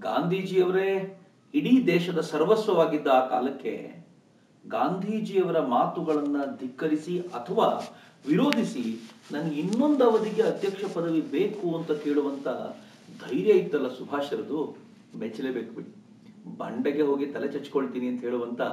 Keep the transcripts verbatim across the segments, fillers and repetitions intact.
ಗಾಂಧೀಜಿಯವರೇ ಇಡೀ ದೇಶದ ಸರ್ವಸ್ವವಾಗಿದ್ದ ಆ ಕಾಲಕ್ಕೆ ಗಾಂಧೀಜಿಯವರ ಮಾತುಗಳನ್ನ ಧಿಕ್ಕರಿಸಿ ಅಥವಾ ವಿರೋಧಿಸಿ ನನಗೆ ಇನ್ನೊಂದು ಅವಧಿಗೆ ಅಧ್ಯಕ್ಷ ಪದವಿ ಬೇಕು ಅಂತ ಕೇಳುವಂತ ಧೈರ್ಯ ಇತ್ತಲ್ಲ ಸುಭಾಷರದು, ಮೆಚ್ಚಲೇಬೇಕು ಬಿಡಿ. ಬಂಡೆಗೆ ಹೋಗಿ ತಲೆ ಚಚ್ಕೊಳ್ತೀನಿ ಅಂತ ಹೇಳುವಂತ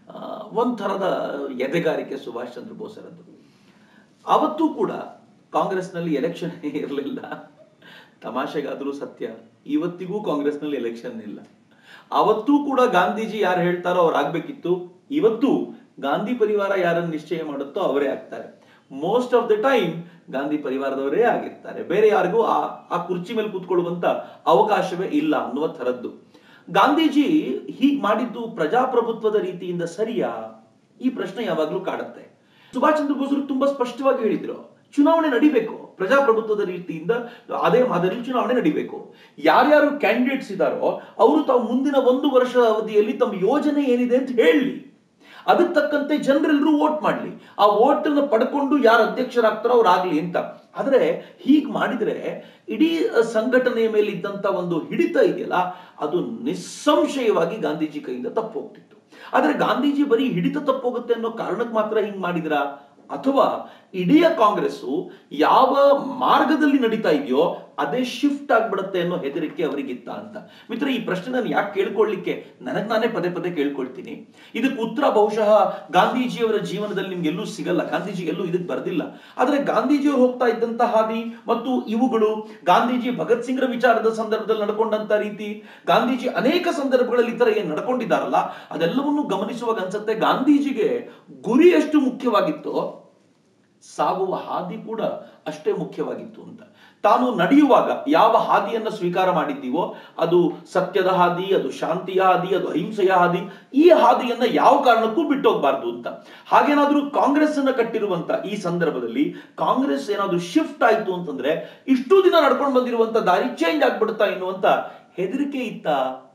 ಒಂಥರದ ಎದೆಗಾರಿಕೆ ಸುಭಾಷ್ ಚಂದ್ರ ಬೋಸರದ್ದು. ಅವತ್ತೂ ಕೂಡ ಕಾಂಗ್ರೆಸ್ನಲ್ಲಿ ಎಲೆಕ್ಷನ್ ಇರಲಿಲ್ಲ. ತಮಾಷೆಗಾದರೂ ಸತ್ಯ, ಇವತ್ತಿಗೂ ಕಾಂಗ್ರೆಸ್ನಲ್ಲಿ ಎಲೆಕ್ಷನ್ ಇಲ್ಲ. ಅವತ್ತೂ ಕೂಡ ಗಾಂಧೀಜಿ ಯಾರು ಹೇಳ್ತಾರೋ ಅವ್ರು ಆಗ್ಬೇಕಿತ್ತು. ಇವತ್ತು ಗಾಂಧಿ ಪರಿವಾರ ಯಾರನ್ನು ನಿಶ್ಚಯ ಮಾಡುತ್ತೋ ಅವರೇ ಆಗ್ತಾರೆ. Most of the time Gandhi ಪರಿವಾರದವರೇ ಆಗಿರ್ತಾರೆ. ಬೇರೆ ಯಾರಿಗೂ ಆ ಆ ಕುರ್ಚಿ ಮೇಲೆ ಕೂತ್ಕೊಳ್ಳುವಂತ ಅವಕಾಶವೇ ಇಲ್ಲ ಅನ್ನುವ ಥರದ್ದು. ಗಾಂಧೀಜಿ ಹೀಗ್ ಮಾಡಿದ್ದು ಪ್ರಜಾಪ್ರಭುತ್ವದ ರೀತಿಯಿಂದ ಸರಿಯಾ? ಈ ಪ್ರಶ್ನೆ ಯಾವಾಗ್ಲೂ ಕಾಡುತ್ತೆ. ಸುಭಾಷ್ ಚಂದ್ರ ಬೋಸರು ತುಂಬಾ ಸ್ಪಷ್ಟವಾಗಿ ಹೇಳಿದ್ರು, ಚುನಾವಣೆ ನಡಿಬೇಕು, ಪ್ರಜಾಪ್ರಭುತ್ವದ ರೀತಿಯಿಂದ ಅದೇ ಮಾದರಿ ಚುನಾವಣೆ ನಡಿಬೇಕು. ಯಾರ್ಯಾರು ಕ್ಯಾಂಡಿಡೇಟ್ಸ್ ಇದ್ದಾರೋ ಅವರು ತಾವು ಮುಂದಿನ ಒಂದು ವರ್ಷದ ಅವಧಿಯಲ್ಲಿ ತಮ್ಮ ಯೋಜನೆ ಏನಿದೆ ಅಂತ ಹೇಳಿ, ಅದಕ್ಕೆ ತಕ್ಕಂತೆ ಜನರೆಲ್ಲರೂ ವೋಟ್ ಮಾಡ್ಲಿ, ಆ ವೋಟ್ ಅನ್ನು ಪಡ್ಕೊಂಡು ಯಾರು ಅಧ್ಯಕ್ಷರಾಗ್ತಾರೋ ಅವ್ರು ಆಗ್ಲಿ ಅಂತ. ಆದ್ರೆ ಹೀಗ್ ಮಾಡಿದ್ರೆ ಇಡೀ ಸಂಘಟನೆಯ ಮೇಲೆ ಇದ್ದಂತ ಒಂದು ಹಿಡಿತ ಇದೆಯಲ್ಲ, ಅದು ನಿಸ್ಸಂಶಯವಾಗಿ ಗಾಂಧೀಜಿ ಕೈಯಿಂದ ತಪ್ಪು ಹೋಗ್ತಿತ್ತು. ಆದ್ರೆ ಗಾಂಧೀಜಿ ಬರೀ ಹಿಡಿತ ತಪ್ಪೋಗುತ್ತೆ ಅನ್ನೋ ಕಾರಣಕ್ಕೆ ಮಾತ್ರ ಹಿಂಗ್ ಮಾಡಿದ್ರ, ಅಥವಾ ಇಡೀ ಕಾಂಗ್ರೆಸ್ ಯಾವ ಮಾರ್ಗದಲ್ಲಿ ನಡೀತಾ ಇದೆಯೋ ಅದೇ ಶಿಫ್ಟ್ ಆಗ್ಬಿಡುತ್ತೆ ಅನ್ನೋ ಹೆದರಿಕೆ ಅವರಿಗಿತ್ತ ಅಂತ. ಮಿತ್ರ, ಈ ಪ್ರಶ್ನೆ ನಾನು ಯಾಕೆ ಕೇಳ್ಕೊಳ್ಳಿಕ್ಕೆ ನನಗ್ ನಾನೇ ಪದೇ ಪದೇ ಕೇಳ್ಕೊಳ್ತೀನಿ. ಇದಕ್ಕೆ ಉತ್ತರ ಬಹುಶಃ ಗಾಂಧೀಜಿಯವರ ಜೀವನದಲ್ಲಿ ನಿಮ್ಗೆ ಎಲ್ಲೂ ಸಿಗಲ್ಲ, ಗಾಂಧೀಜಿ ಎಲ್ಲೂ ಇದಕ್ಕೆ ಬರ್ದಿಲ್ಲ. ಆದ್ರೆ ಗಾಂಧೀಜಿಯವರು ಹೋಗ್ತಾ ಇದ್ದಂತ ಹಾದಿ ಮತ್ತು ಇವುಗಳು, ಗಾಂಧೀಜಿ ಭಗತ್ ಸಿಂಗ್ರ ವಿಚಾರದ ಸಂದರ್ಭದಲ್ಲಿ ನಡ್ಕೊಂಡಂತ ರೀತಿ, ಗಾಂಧೀಜಿ ಅನೇಕ ಸಂದರ್ಭಗಳಲ್ಲಿ ಈ ತರ ಏನ್ ನಡ್ಕೊಂಡಿದ್ದಾರಲ್ಲ ಅದೆಲ್ಲವನ್ನೂ ಗಮನಿಸುವಾಗ ಅನ್ಸುತ್ತೆ ಗಾಂಧೀಜಿಗೆ ಗುರಿ ಎಷ್ಟು ಮುಖ್ಯವಾಗಿತ್ತೋ ಸಾಗುವ ಹಾದಿ ಕೂಡ ಅಷ್ಟೇ ಮುಖ್ಯವಾಗಿತ್ತು ಅಂತ. ತಾನು ನಡೆಯುವಾಗ ಯಾವ ಹಾದಿಯನ್ನ ಸ್ವೀಕಾರ ಮಾಡಿದ್ದೀವೋ ಅದು ಸತ್ಯದ ಹಾದಿ, ಅದು ಶಾಂತಿಯ ಹಾದಿ, ಅದು ಅಹಿಂಸೆಯ ಹಾದಿ, ಈ ಹಾದಿಯನ್ನ ಯಾವ ಕಾರಣಕ್ಕೂ ಬಿಟ್ಟೋಗ್ಬಾರ್ದು ಅಂತ. ಹಾಗೇನಾದ್ರೂ ಕಾಂಗ್ರೆಸ್ ಅನ್ನ ಕಟ್ಟಿರುವಂತ ಈ ಸಂದರ್ಭದಲ್ಲಿ ಕಾಂಗ್ರೆಸ್ ಏನಾದ್ರೂ ಶಿಫ್ಟ್ ಆಯ್ತು ಅಂತಂದ್ರೆ ಇಷ್ಟು ದಿನ ನಡ್ಕೊಂಡು ಬಂದಿರುವಂತ ದಾರಿ ಚೇಂಜ್ ಆಗ್ಬಿಡುತ್ತಾ ಎನ್ನುವಂತ ಹೆದರಿಕೆ ಇತ್ತ,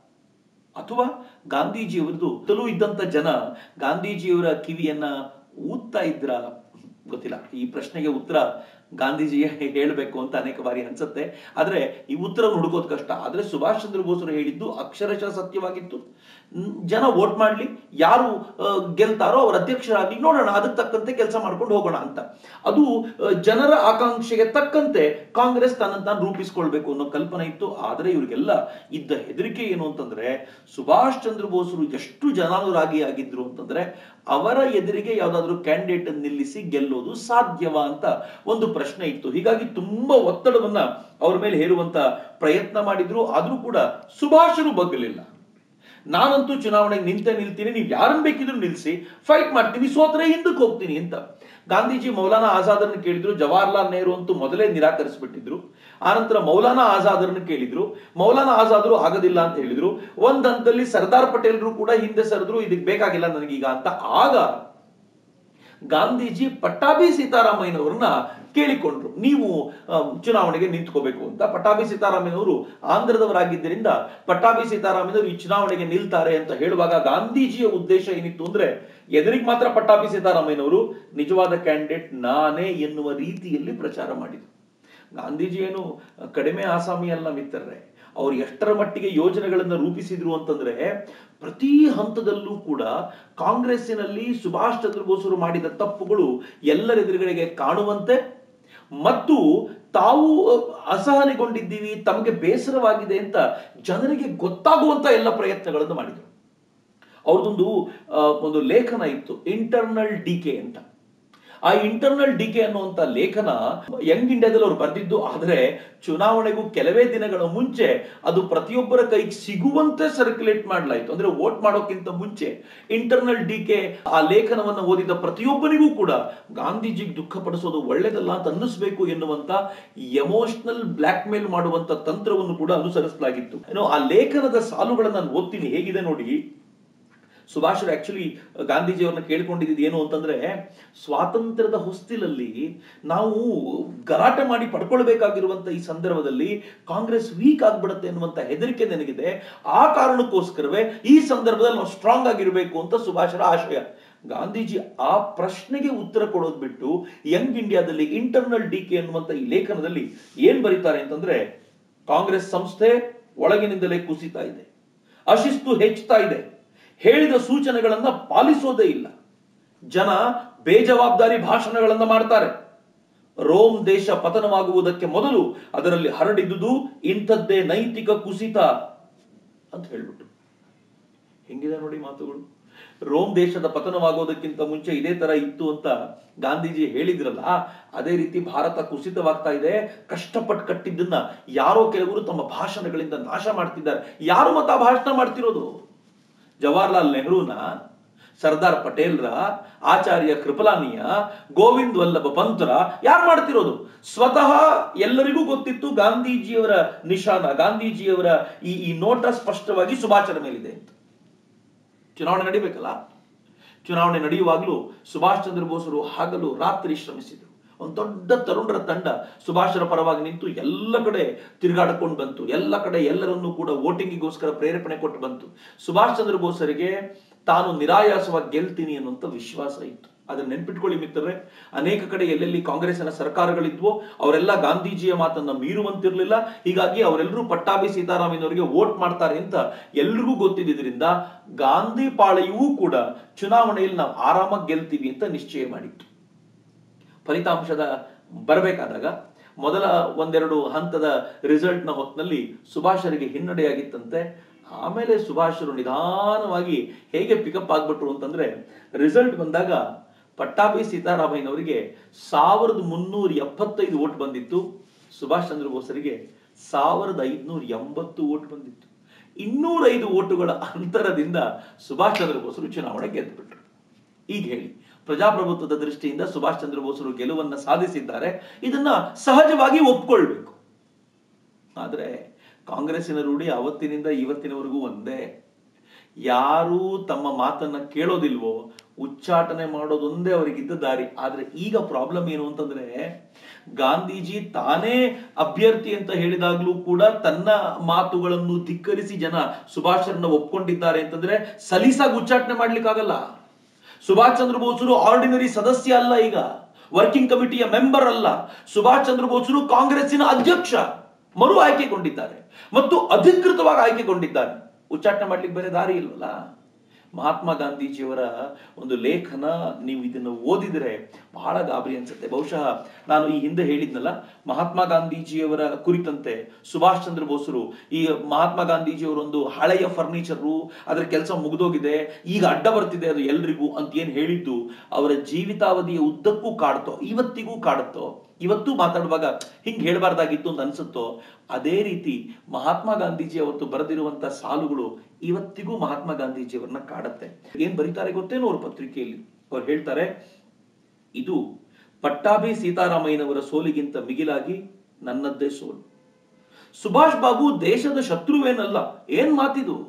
ಅಥವಾ ಗಾಂಧೀಜಿಯವರದು ತಲೂ ಇದ್ದಂತ ಜನ ಗಾಂಧೀಜಿಯವರ ಕಿವಿಯನ್ನ ಊದ್ತಾ ಇದ್ರ ಗೊತ್ತಿಲ್ಲ. ಈ ಪ್ರಶ್ನೆಗೆ ಉತ್ತರ ಗಾಂಧೀಜಿಯೇ ಹೇಳಬೇಕು ಅಂತ ಅನೇಕ ಬಾರಿ ಅನ್ಸುತ್ತೆ. ಆದ್ರೆ ಈ ಉತ್ತರ ಹುಡುಕೋದು ಕಷ್ಟ. ಆದ್ರೆ ಸುಭಾಷ್ ಚಂದ್ರ ಬೋಸರು ಹೇಳಿದ್ದು ಅಕ್ಷರಶಃ ಸತ್ಯವಾಗಿತ್ತು. ಜನ ವೋಟ್ ಮಾಡ್ಲಿ, ಯಾರು ಗೆಲ್ತಾರೋ ಅವ್ರ ಅಧ್ಯಕ್ಷರಾಗ್ಲಿ, ನೋಡೋಣ, ಅದಕ್ಕೆ ತಕ್ಕಂತೆ ಕೆಲಸ ಮಾಡ್ಕೊಂಡು ಹೋಗೋಣ ಅಂತ. ಅದು ಜನರ ಆಕಾಂಕ್ಷೆಗೆ ತಕ್ಕಂತೆ ಕಾಂಗ್ರೆಸ್ ತನ್ನ ತಾನು ರೂಪಿಸ್ಕೊಳ್ಬೇಕು ಅನ್ನೋ ಕಲ್ಪನೆ ಇತ್ತು. ಆದ್ರೆ ಇವ್ರಿಗೆಲ್ಲ ಇದ್ದ ಹೆದರಿಕೆ ಏನು ಅಂತಂದ್ರೆ, ಸುಭಾಷ್ ಚಂದ್ರ ಬೋಸರು ಎಷ್ಟು ಜನಾನುರಾಗಿ ಆಗಿದ್ರು ಅಂತಂದ್ರೆ ಅವರ ಎದುರಿಗೆ ಯಾವ್ದಾದ್ರು ಕ್ಯಾಂಡಿಡೇಟ್ ಅನ್ನು ನಿಲ್ಲಿಸಿ ಗೆಲ್ಲೋದು ಸಾಧ್ಯವಾ ಅಂತ ಒಂದು ಪ್ರಶ್ನೆ ಇತ್ತು. ಹೀಗಾಗಿ ತುಂಬಾ ಒತ್ತಡವನ್ನ ಅವ್ರ ಮೇಲೆ ಹೇರುವಂತ ಪ್ರಯತ್ನ ಮಾಡಿದ್ರು. ಆದ್ರೂ ಕೂಡ ಸುಭಾಷರು ಬಗ್ಗಲಿಲ್ಲ. ನಾನಂತೂ ಚುನಾವಣೆಗೆ ನಿಂತೆ ನಿಲ್ತೀನಿ, ನೀವು ಯಾರನ್ನ ಬೇಕಿದ್ರು ನಿಲ್ಸಿ, ಫೈಟ್ ಮಾಡ್ತೀನಿ, ಸೋತ್ರೆ ಹಿಂದಕ್ಕೆ ಹೋಗ್ತೀನಿ ಅಂತ. ಗಾಂಧೀಜಿ ಮೌಲಾನಾ ಆಜಾದರ್ನ ಕೇಳಿದ್ರು, ಜವಾಹರ್ಲಾಲ್ ನೆಹರು ಅಂತೂ ಮೊದಲೇ ನಿರಾಕರಿಸ್ಬಿಟ್ಟಿದ್ರು. ಆನಂತರ ಮೌಲಾನಾ ಆಜಾದರ್ನ ಕೇಳಿದ್ರು, ಮೌಲಾನಾ ಆಜಾದ್ರು ಆಗೋದಿಲ್ಲ ಅಂತ ಹೇಳಿದ್ರು. ಒಂದ್ ಹಂತದಲ್ಲಿ ಸರ್ದಾರ್ ಪಟೇಲ್ರು ಕೂಡ ಹಿಂದೆ ಸರಿದ್ರು, ಇದಕ್ಕೆ ಬೇಕಾಗಿಲ್ಲ ನನಗೀಗ ಅಂತ. ಆಗ ಗಾಂಧೀಜಿ ಪಟ್ಟಾಭಿ ಸೀತಾರಾಮಯ್ಯನವ್ರನ್ನ ಕೇಳಿಕೊಂಡ್ರು, ನೀವು ಚುನಾವಣೆಗೆ ನಿಂತ್ಕೋಬೇಕು ಅಂತ. ಪಟ್ಟಾಭಿ ಸೀತಾರಾಮಯ್ಯನವರು ಆಂಧ್ರದವರಾಗಿದ್ದರಿಂದ ಪಟ್ಟಾಭಿ ಸೀತಾರಾಮಯ್ಯನವರು ಈ ಚುನಾವಣೆಗೆ ನಿಲ್ತಾರೆ ಅಂತ ಹೇಳುವಾಗ ಗಾಂಧೀಜಿಯ ಉದ್ದೇಶ ಏನಿತ್ತು ಅಂದ್ರೆ, ಎದುರಿಗೆ ಮಾತ್ರ ಪಟ್ಟಾಭಿ ಸೀತಾರಾಮಯ್ಯನವರು, ನಿಜವಾದ ಕ್ಯಾಂಡಿಡೇಟ್ ನಾನೇ ಎನ್ನುವ ರೀತಿಯಲ್ಲಿ ಪ್ರಚಾರ ಮಾಡಿದ್ರು. ಗಾಂಧೀಜಿ ಏನು ಕಡಿಮೆ ಆಸಾಮಿ ಅಲ್ಲ ಮಿತ್ರರೇ. ಅವ್ರು ಎಷ್ಟರ ಮಟ್ಟಿಗೆ ಯೋಜನೆಗಳನ್ನ ರೂಪಿಸಿದ್ರು ಅಂತಂದ್ರೆ, ಪ್ರತಿ ಹಂತದಲ್ಲೂ ಕೂಡ ಕಾಂಗ್ರೆಸ್ಸಿನಲ್ಲಿ ಸುಭಾಷ್ ಚಂದ್ರ ಬೋಸರು ಮಾಡಿದ ತಪ್ಪುಗಳು ಎಲ್ಲರೆದುರುಗಳಿಗೆ ಕಾಣುವಂತೆ ಮತ್ತು ತಾವು ಅಸಹನೆಗೊಂಡಿದ್ದೀವಿ, ತಮಗೆ ಬೇಸರವಾಗಿದೆ ಅಂತ ಜನರಿಗೆ ಗೊತ್ತಾಗುವಂತ ಎಲ್ಲ ಪ್ರಯತ್ನಗಳನ್ನು ಮಾಡಿದ್ರು. ಅವ್ರದೊಂದು ಒಂದು ಲೇಖನ ಇತ್ತು, ಇಂಟರ್ನಲ್ ಡಿಕೆ ಅಂತ. ಆ ಇಂಟರ್ನಲ್ ಡಿಕೆ ಅನ್ನುವಂತ ಲೇಖನ ಯಂಗ್ ಇಂಡಿಯಾದಲ್ಲಿ ಅವ್ರು ಬರೆದಿದ್ದು. ಆದ್ರೆ ಚುನಾವಣೆಗೂ ಕೆಲವೇ ದಿನಗಳ ಮುಂಚೆ ಅದು ಪ್ರತಿಯೊಬ್ಬರ ಕೈಗೆ ಸಿಗುವಂತೆ ಸರ್ಕ್ಯುಲೇಟ್ ಮಾಡಲಾಯಿತು. ಅಂದ್ರೆ ವೋಟ್ ಮಾಡೋಕ್ಕಿಂತ ಮುಂಚೆ ಇಂಟರ್ನಲ್ ಡಿಕೆ ಆ ಲೇಖನವನ್ನು ಓದಿದ ಪ್ರತಿಯೊಬ್ಬರಿಗೂ ಕೂಡ ಗಾಂಧೀಜಿಗೆ ದುಃಖ ಪಡಿಸೋದು ಒಳ್ಳೇದಲ್ಲ ಅಂತ ಅನ್ನಿಸ್ಬೇಕು ಎನ್ನುವಂತ ಎಮೋಷನಲ್ ಬ್ಲಾಕ್ ಮೇಲ್ ಮಾಡುವಂತ ತಂತ್ರವನ್ನು ಕೂಡ ಅನುಸರಿಸಲಾಗಿತ್ತು. ಏನೋ ಆ ಲೇಖನದ ಸಾಲುಗಳನ್ನ ನಾನು ಓದ್ತೀನಿ, ಹೇಗಿದೆ ನೋಡಿ. ಸುಭಾಷರು ಆಕ್ಚುಲಿ ಗಾಂಧೀಜಿಯವ್ರನ್ನ ಕೇಳ್ಕೊಂಡಿದ್ದು ಏನು ಅಂತಂದ್ರೆ, ಸ್ವಾತಂತ್ರ್ಯದ ಹೊಸ್ತಿಲಲ್ಲಿ ನಾವು ಗಲಾಟೆ ಮಾಡಿ ಪಡ್ಕೊಳ್ಬೇಕಾಗಿರುವಂತ ಈ ಸಂದರ್ಭದಲ್ಲಿ ಕಾಂಗ್ರೆಸ್ ವೀಕ್ ಆಗ್ಬಿಡುತ್ತೆ ಅನ್ನುವಂತ ಹೆದರಿಕೆ ನನಗಿದೆ. ಆ ಕಾರಣಕ್ಕೋಸ್ಕರವೇ ಈ ಸಂದರ್ಭದಲ್ಲಿ ನಾವು ಸ್ಟ್ರಾಂಗ್ ಆಗಿರ್ಬೇಕು ಅಂತ ಸುಭಾಷರ ಆಶಯ. ಗಾಂಧೀಜಿ ಆ ಪ್ರಶ್ನೆಗೆ ಉತ್ತರ ಕೊಡೋದು ಬಿಟ್ಟು ಯಂಗ್ ಇಂಡಿಯಾದಲ್ಲಿ ಇಂಟರ್ನಲ್ ಡಿಕೆ ಅನ್ನುವಂತ ಈ ಲೇಖನದಲ್ಲಿ ಏನ್ ಬರೀತಾರೆ ಅಂತಂದ್ರೆ, ಕಾಂಗ್ರೆಸ್ ಸಂಸ್ಥೆ ಒಳಗಿನಿಂದಲೇ ಕುಸಿತಾ ಇದೆ. ಅಶಿಸ್ತು ಹೆಚ್ಚುತ್ತಾ ಇದೆ. ಹೇಳಿದ ಸೂಚನೆಗಳನ್ನ ಪಾಲಿಸೋದೇ ಇಲ್ಲ. ಜನ ಬೇಜವಾಬ್ದಾರಿ ಭಾಷಣಗಳನ್ನ ಮಾಡ್ತಾರೆ. ರೋಮ್ ದೇಶ ಪತನವಾಗುವುದಕ್ಕೆ ಮೊದಲು ಅದರಲ್ಲಿ ಹರಡಿದುದು ಇಂಥದ್ದೇ ನೈತಿಕ ಕುಸಿತ ಅಂತ ಹೇಳ್ಬಿಟ್ಟು. ಹೆಂಗಿದೆ ನೋಡಿ ಮಾತುಗಳು. ರೋಮ್ ದೇಶದ ಪತನವಾಗೋದಕ್ಕಿಂತ ಮುಂಚೆ ಇದೇ ತರ ಇತ್ತು ಅಂತ ಗಾಂಧೀಜಿ ಹೇಳಿದ್ರಲ್ಲ, ಅದೇ ರೀತಿ ಭಾರತ ಕುಸಿತವಾಗ್ತಾ ಇದೆ. ಕಷ್ಟಪಟ್ಟು ಕಟ್ಟಿದ್ದನ್ನ ಯಾರೋ ಕೆಲವರು ತಮ್ಮ ಭಾಷಣಗಳಿಂದ ನಾಶ ಮಾಡ್ತಿದ್ದಾರೆ. ಯಾರು ಮತ ಭಾಷಣ ಮಾಡ್ತಿರೋದು? ಜವಾಹರ್ಲಾಲ್ ನೆಹರೂನ, ಸರ್ದಾರ್ ಪಟೇಲ್ರ, ಆಚಾರ್ಯ ಕೃಪಲಾನಿಯ, ಗೋವಿಂದ್ ವಲ್ಲಭ ಪಂತರ ಯಾರು ಮಾಡ್ತಿರೋದು? ಸ್ವತಃ ಎಲ್ಲರಿಗೂ ಗೊತ್ತಿತ್ತು ಗಾಂಧೀಜಿಯವರ ನಿಶಾನ, ಗಾಂಧೀಜಿಯವರ ಈ ಈ ನೋಟ ಸ್ಪಷ್ಟವಾಗಿ ಸುಭಾಷರ ಮೇಲಿದೆ ಅಂತ. ಚುನಾವಣೆ ನಡಿಬೇಕಲ್ಲ, ಚುನಾವಣೆ ನಡೆಯುವಾಗಲೂ ಸುಭಾಷ್ ಚಂದ್ರ ಬೋಸರು ಹಗಲು ರಾತ್ರಿ ಶ್ರಮಿಸಿದರು. ಒಂದು ದೊಡ್ಡ ತರುಣರ ತಂಡ ಸುಭಾಷರ ಪರವಾಗಿ ನಿಂತು ಎಲ್ಲ ಕಡೆ ತಿರುಗಾಡಿಕೊಂಡು ಬಂತು. ಎಲ್ಲ ಕಡೆ ಎಲ್ಲರನ್ನೂ ಕೂಡ ವೋಟಿಂಗಿಗೋಸ್ಕರ ಪ್ರೇರೇಪಣೆ ಕೊಟ್ಟು ಬಂತು. ಸುಭಾಷ್ ಚಂದ್ರ ಬೋಸರಿಗೆ ತಾನು ನಿರಾಯಾಸವಾಗಿ ಗೆಲ್ತೀನಿ ಅನ್ನುವಂಥ ವಿಶ್ವಾಸ ಇತ್ತು. ಅದನ್ನ ನೆನ್ಪಿಟ್ಕೊಳ್ಳಿ ಮಿತ್ರರೇ, ಅನೇಕ ಕಡೆ ಎಲ್ಲೆಲ್ಲಿ ಕಾಂಗ್ರೆಸ್ಸಿನ ಸರ್ಕಾರಗಳಿದ್ವೋ ಅವರೆಲ್ಲ ಗಾಂಧೀಜಿಯ ಮಾತನ್ನ ಮೀರುವಂತಿರ್ಲಿಲ್ಲ. ಹೀಗಾಗಿ ಅವರೆಲ್ಲರೂ ಪಟ್ಟಾಭಿ ಸೀತಾರಾಮಯ್ಯನವರಿಗೆ ವೋಟ್ ಮಾಡ್ತಾರೆ ಅಂತ ಎಲ್ರಿಗೂ ಗೊತ್ತಿದ್ದರಿಂದ ಗಾಂಧಿ ಪಾಳೆಯವೂ ಕೂಡ ಚುನಾವಣೆಯಲ್ಲಿ ನಾವು ಆರಾಮಾಗಿ ಗೆಲ್ತೀವಿ ಅಂತ ನಿಶ್ಚಯ ಮಾಡಿತ್ತು. ಫಲಿತಾಂಶದ ಬರಬೇಕಾದಾಗ ಮೊದಲ ಒಂದೆರಡು ಹಂತದ ರಿಸಲ್ಟ್ ನ ಹೊತ್ತಿನಲ್ಲಿ ಸುಭಾಷರಿಗೆ ಹಿನ್ನಡೆಯಾಗಿತ್ತಂತೆ. ಆಮೇಲೆ ಸುಭಾಷರು ನಿಧಾನವಾಗಿ ಹೇಗೆ ಪಿಕಪ್ ಆಗ್ಬಿಟ್ರು ಅಂತಂದ್ರೆ, ರಿಸಲ್ಟ್ ಬಂದಾಗ ಪಟ್ಟಾಭಿ ಸೀತಾರಾಮಯ್ಯನವರಿಗೆ ಸಾವಿರದ ಮುನ್ನೂರ ಎಪ್ಪತ್ತೈದು ಓಟ್ ಬಂದಿತ್ತು. ಸುಭಾಷ್ ಚಂದ್ರ ಬೋಸರಿಗೆ ಸಾವಿರದ ಐದುನೂರ ಎಂಬತ್ತು ಓಟ್ ಬಂದಿತ್ತು. ಇನ್ನೂರೈದು ಓಟುಗಳ ಅಂತರದಿಂದ ಸುಭಾಷ್ ಚಂದ್ರ ಬೋಸರು ಚುನಾವಣೆ ಗೆದ್ದುಬಿಟ್ರು. ಈಗ ಹೇಳಿ, ಪ್ರಜಾಪ್ರಭುತ್ವದ ದೃಷ್ಟಿಯಿಂದ ಸುಭಾಷ್ ಚಂದ್ರ ಬೋಸರು ಗೆಲುವನ್ನ ಸಾಧಿಸಿದ್ದಾರೆ. ಇದನ್ನ ಸಹಜವಾಗಿ ಒಪ್ಕೊಳ್ಬೇಕು. ಆದ್ರೆ ಕಾಂಗ್ರೆಸ್ಸಿನ ರೂಢಿ ಅವತ್ತಿನಿಂದ ಇವತ್ತಿನವರೆಗೂ ಒಂದೇ. ಯಾರು ತಮ್ಮ ಮಾತನ್ನ ಕೇಳೋದಿಲ್ವೋ ಉಚ್ಚಾಟನೆ ಮಾಡೋದೊಂದೇ ಅವರಿಗಿದ್ದ ದಾರಿ. ಆದ್ರೆ ಈಗ ಪ್ರಾಬ್ಲಮ್ ಏನು ಅಂತಂದ್ರೆ, ಗಾಂಧೀಜಿ ತಾನೇ ಅಭ್ಯರ್ಥಿ ಅಂತ ಹೇಳಿದಾಗ್ಲೂ ಕೂಡ ತನ್ನ ಮಾತುಗಳನ್ನು ಧಿಕ್ಕರಿಸಿ ಜನ ಸುಭಾಷರನ್ನ ಒಪ್ಕೊಂಡಿದ್ದಾರೆ ಅಂತಂದ್ರೆ ಸಲೀಸಾಗಿ ಉಚ್ಚಾಟನೆ ಮಾಡ್ಲಿಕ್ಕಾಗಲ್ಲ. ಸುಭಾಷ್ ಚಂದ್ರ ಬೋಸರು ಆರ್ಡಿನರಿ ಸದಸ್ಯ ಅಲ್ಲ, ಈಗ ವರ್ಕಿಂಗ್ ಕಮಿಟಿಯ ಮೆಂಬರ್ ಅಲ್ಲ. ಸುಭಾಷ್ ಚಂದ್ರ ಬೋಸರು ಕಾಂಗ್ರೆಸ್ಸಿನ ಅಧ್ಯಕ್ಷ, ಮರು ಆಯ್ಕೆಗೊಂಡಿದ್ದಾರೆ ಮತ್ತು ಅಧಿಕೃತವಾಗಿ ಆಯ್ಕೆಗೊಂಡಿದ್ದಾರೆ. ಉಚ್ಚಾಟನೆ ಮಾಡ್ಲಿಕ್ಕೆ ಬೇರೆ ದಾರಿ ಇಲ್ವಲ್ಲ. ಮಹಾತ್ಮ ಗಾಂಧೀಜಿಯವರ ಒಂದು ಲೇಖನ ನೀವು ಇದನ್ನು ಓದಿದರೆ ಬಹಳ ಗಾಬರಿ ಅನ್ಸುತ್ತೆ. ಬಹುಶಃ ನಾನು ಈ ಹಿಂದೆ ಹೇಳಿದ್ನಲ್ಲ, ಮಹಾತ್ಮ ಗಾಂಧೀಜಿಯವರ ಕುರಿತಂತೆ ಸುಭಾಷ್ ಚಂದ್ರ ಬೋಸರು ಈ ಮಹಾತ್ಮ ಗಾಂಧೀಜಿಯವರೊಂದು ಹಳೆಯ ಫರ್ನಿಚರು, ಅದರ ಕೆಲಸ ಮುಗಿದೋಗಿದೆ, ಈಗ ಅಡ್ಡ ಬರ್ತಿದೆ ಅದು ಎಲ್ರಿಗೂ ಅಂತ ಏನ್ ಹೇಳಿದ್ದು ಅವರ ಜೀವಿತಾವಧಿಯ ಉದ್ದಕ್ಕೂ ಕಾಡ್ತೋ, ಇವತ್ತಿಗೂ ಕಾಡುತ್ತೋ, ಇವತ್ತು ಮಾತಾಡುವಾಗ ಹಿಂಗ್ ಹೇಳ್ಬಾರ್ದಾಗಿತ್ತು ಅಂತ ಅನ್ಸುತ್ತೋ, ಅದೇ ರೀತಿ ಮಹಾತ್ಮ ಗಾಂಧೀಜಿ ಅವತ್ತು ಬರೆದಿರುವಂತ ಸಾಲುಗಳು ಇವತ್ತಿಗೂ ಮಹಾತ್ಮ ಗಾಂಧೀಜಿಯವರನ್ನ ಕಾಡುತ್ತೆ. ಏನ್ ಬರೀತಾರೆ ಗೊತ್ತೇನೋ ಅವ್ರ ಪತ್ರಿಕೆಯಲ್ಲಿ? ಅವ್ರು ಹೇಳ್ತಾರೆ, ಇದು ಪಟ್ಟಾಭಿ ಸೀತಾರಾಮಯ್ಯನವರ ಸೋಲಿಗಿಂತ ಮಿಗಿಲಾಗಿ ನನ್ನದ್ದೇ ಸೋಲು. ಸುಭಾಷ್ ಬಾಬು ದೇಶದ ಶತ್ರುವೇನಲ್ಲ. ಏನ್ ಮಾತಿದು?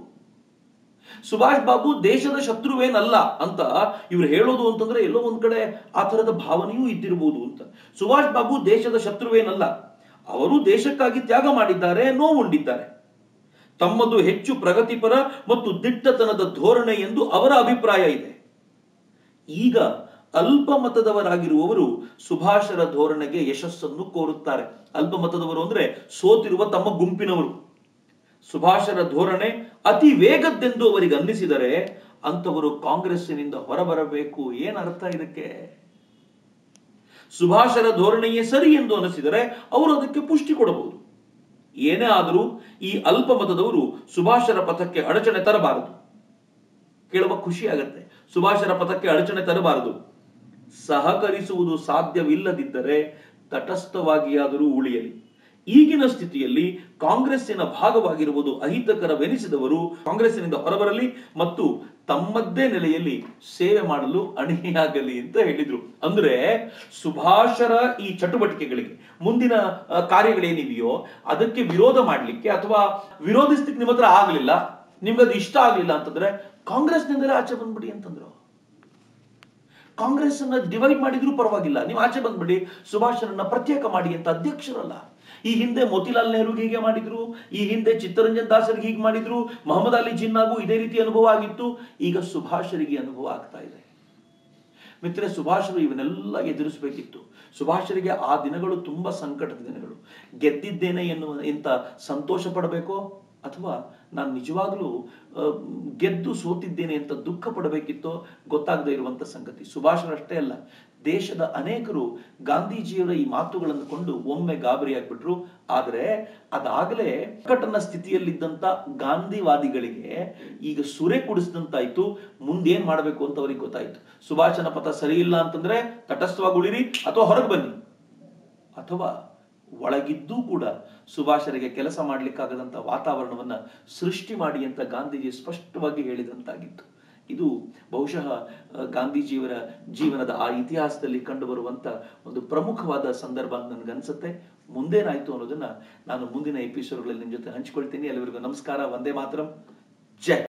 ಸುಭಾಷ್ ಬಾಬು ದೇಶದ ಶತ್ರುವೇನಲ್ಲ ಅಂತ ಇವ್ರು ಹೇಳೋದು ಅಂತಂದ್ರೆ ಎಲ್ಲೋ ಒಂದ್ ಕಡೆ ಆ ತರದ ಭಾವನೆಯೂ ಇದ್ದಿರಬಹುದು ಅಂತ. ಸುಭಾಷ್ ಬಾಬು ದೇಶದ ಶತ್ರುವೇನಲ್ಲ. ಅವರು ದೇಶಕ್ಕಾಗಿ ತ್ಯಾಗ ಮಾಡಿದ್ದಾರೆ, ನೋವುಂಡಿದ್ದಾರೆ. ತಮ್ಮದು ಹೆಚ್ಚು ಪ್ರಗತಿಪರ ಮತ್ತು ದಿಟ್ಟತನದ ಧೋರಣೆ ಎಂದು ಅವರ ಅಭಿಪ್ರಾಯ ಇದೆ. ಈಗ ಅಲ್ಪಮತದವರಾಗಿರುವವರು ಸುಭಾಷರ ಧೋರಣೆಗೆ ಯಶಸ್ಸನ್ನು ಕೋರುತ್ತಾರೆ. ಅಲ್ಪಮತದವರು ಅಂದ್ರೆ ಸೋತಿರುವ ತಮ್ಮ ಗುಂಪಿನವರು. ಸುಭಾಷರ ಧೋರಣೆ ಅತಿ ವೇಗದ್ದೆಂದು ಅವರಿಗೆ ಅನ್ನಿಸಿದರೆ ಅಂತವರು ಕಾಂಗ್ರೆಸ್ಸಿನಿಂದ ಹೊರಬರಬೇಕು. ಏನ್ ಅರ್ಥ ಇದಕ್ಕೆ? ಸುಭಾಷರ ಧೋರಣೆಯೇ ಸರಿ ಎಂದು ಅನಿಸಿದರೆ ಅವರು ಅದಕ್ಕೆ ಪುಷ್ಟಿ ಕೊಡಬಹುದು. ಏನೇ ಆದರೂ ಈ ಅಲ್ಪಮತದವರು ಸುಭಾಷರ ಪಥಕ್ಕೆ ಅಡಚಣೆ ತರಬಾರದು. ಕೇಳುವ ಖುಷಿ ಆಗತ್ತೆ. ಸುಭಾಷರ ಪಥಕ್ಕೆ ಅಡಚಣೆ ತರಬಾರದು. ಸಹಕರಿಸುವುದು ಸಾಧ್ಯವಿಲ್ಲದಿದ್ದರೆ ತಟಸ್ಥವಾಗಿಯಾದರೂ ಉಳಿಯಲಿ. ಈಗಿನ ಸ್ಥಿತಿಯಲ್ಲಿ ಕಾಂಗ್ರೆಸ್ಸಿನ ಭಾಗವಾಗಿರುವುದು ಅಹಿತಕರವೆನಿಸಿದವರು ಕಾಂಗ್ರೆಸ್ಸಿನಿಂದ ಹೊರಬರಲಿ ಮತ್ತು ತಮ್ಮದ್ದೇ ನೆಲೆಯಲ್ಲಿ ಸೇವೆ ಮಾಡಲು ಅಣಿಯಾಗಲಿ ಅಂತ ಹೇಳಿದ್ರು. ಅಂದ್ರೆ ಸುಭಾಷರ ಈ ಚಟುವಟಿಕೆಗಳಿಗೆ, ಮುಂದಿನ ಕಾರ್ಯಗಳೇನಿವೆಯೋ ಅದಕ್ಕೆ ವಿರೋಧ ಮಾಡ್ಲಿಕ್ಕೆ ಅಥವಾ ವಿರೋಧಿಸ್ಲಿಕ್ಕೆ ನಿಮ್ಮ ಹತ್ರ ಆಗ್ಲಿಲ್ಲ, ನಿಮ್ಗದು ಇಷ್ಟ ಆಗ್ಲಿಲ್ಲ ಅಂತಂದ್ರೆ ಕಾಂಗ್ರೆಸ್ನಿಂದಲೇ ಆಚೆ ಬಂದ್ಬಿಡಿ ಅಂತಂದ್ರು. ಕಾಂಗ್ರೆಸ್ ಅನ್ನ ಡಿವೈಡ್ ಮಾಡಿದ್ರು ಪರವಾಗಿಲ್ಲ, ನೀವು ಆಚೆ ಬಂದ್ಬಿಡಿ, ಸುಭಾಷರನ್ನ ಪ್ರತ್ಯೇಕ ಮಾಡಿ ಅಂತ ಅಧ್ಯಕ್ಷರಲ್ಲ. ಈ ಹಿಂದೆ ಮೋತಿಲಾಲ್ ನೆಹರುಗೆ ಹೀಗೆ ಮಾಡಿದ್ರು, ಈ ಹಿಂದೆ ಚಿತ್ತರಂಜನ್ ದಾಸರಿಗೆ ಹೀಗೆ ಮಾಡಿದ್ರು, ಮೊಹಮ್ಮದ್ ಅಲಿ ಜಿನ್ನಾಗೂ ಇದೇ ರೀತಿ ಅನುಭವ ಆಗಿತ್ತು. ಈಗ ಸುಭಾಷರಿಗೆ ಅನುಭವ ಆಗ್ತಾ ಇದೆ. ಮಿತ್ರ, ಸುಭಾಷರು ಇವನ್ನೆಲ್ಲ ಎದುರಿಸಬೇಕಿತ್ತು. ಸುಭಾಷರಿಗೆ ಆ ದಿನಗಳು ತುಂಬಾ ಸಂಕಟದ ದಿನಗಳು. ಗೆದ್ದಿದ್ದೇನೆ ಎನ್ನುವ ಇಂತ ಸಂತೋಷ ಪಡಬೇಕೋ ಅಥವಾ ನಾನು ನಿಜವಾಗ್ಲೂ ಆ, ಗೆದ್ದು ಸೋತಿದ್ದೇನೆ ಅಂತ ದುಃಖ ಪಡಬೇಕಿತ್ತೋ ಗೊತ್ತಾಗದೇ ಇರುವಂತ ಸಂಗತಿ. ಸುಭಾಷರಷ್ಟೇ ಅಲ್ಲ, ದೇಶದ ಅನೇಕರು ಗಾಂಧೀಜಿಯವರ ಈ ಮಾತುಗಳನ್ನು ಕೊಂಡು ಒಮ್ಮೆ ಗಾಬರಿಯಾಗ್ಬಿಟ್ರು. ಆದರೆ ಅದಾಗಲೇ ಕಟನ ಸ್ಥಿತಿಯಲ್ಲಿದ್ದಂತ ಗಾಂಧಿವಾದಿಗಳಿಗೆ ಈಗ ಸುರೆ ಕುಡಿಸಿದಂತಾಯ್ತು. ಮುಂದೇನ್ ಮಾಡಬೇಕು ಅಂತ ಅವ್ರಿಗೆ ಗೊತ್ತಾಯ್ತು. ಸುಭಾಷನ ಪಥ ಸರಿ ಇಲ್ಲ ಅಂತಂದ್ರೆ ತಟಸ್ಥವಾಗಿ ಉಳಿರಿ ಅಥವಾ ಹೊರಗೆ ಬನ್ನಿ, ಅಥವಾ ಒಳಗಿದ್ದೂ ಕೂಡ ಸುಭಾಷರಿಗೆ ಕೆಲಸ ಮಾಡ್ಲಿಕ್ಕಾಗದಂತ ವಾತಾವರಣವನ್ನ ಸೃಷ್ಟಿ ಮಾಡಿ ಅಂತ ಗಾಂಧೀಜಿ ಸ್ಪಷ್ಟವಾಗಿ ಹೇಳಿದಂತಾಗಿತ್ತು. ಇದು ಬಹುಶಃ ಆ, ಗಾಂಧೀಜಿಯವರ ಜೀವನದ ಆ ಇತಿಹಾಸದಲ್ಲಿ ಕಂಡುಬರುವಂತ ಒಂದು ಪ್ರಮುಖವಾದ ಸಂದರ್ಭ ಅಂತ ನನ್ಗನ್ಸುತ್ತೆ. ಮುಂದೇನಾಯ್ತು ಅನ್ನೋದನ್ನ ನಾನು ಮುಂದಿನ ಎಪಿಸೋಡ್ಗಳಲ್ಲಿ ನಿಮ್ ಜೊತೆ ಹಂಚಿಕೊಳ್ತೀನಿ. ಎಲ್ಲರಿಗೂ ನಮಸ್ಕಾರ. ವಂದೇ ಮಾತರಂ. ಜೈ